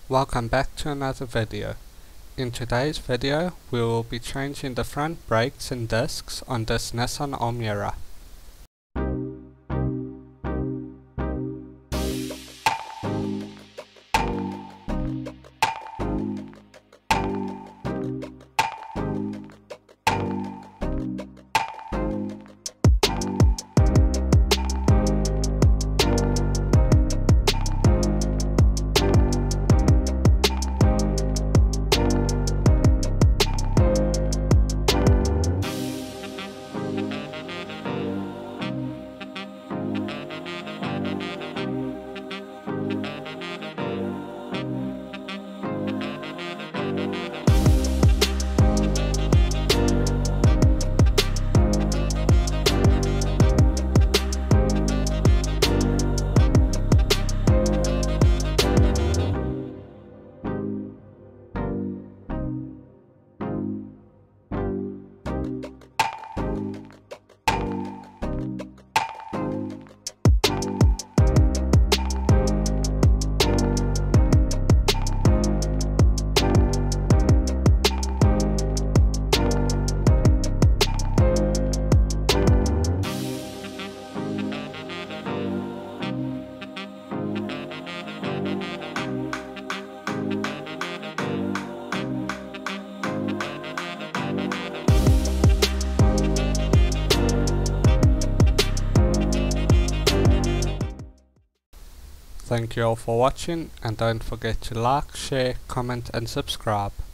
Welcome back to another video. In today's video, we will be changing the front brakes and discs on this Nissan Almera. Thank you all for watching, and don't forget to like, share, comment and subscribe.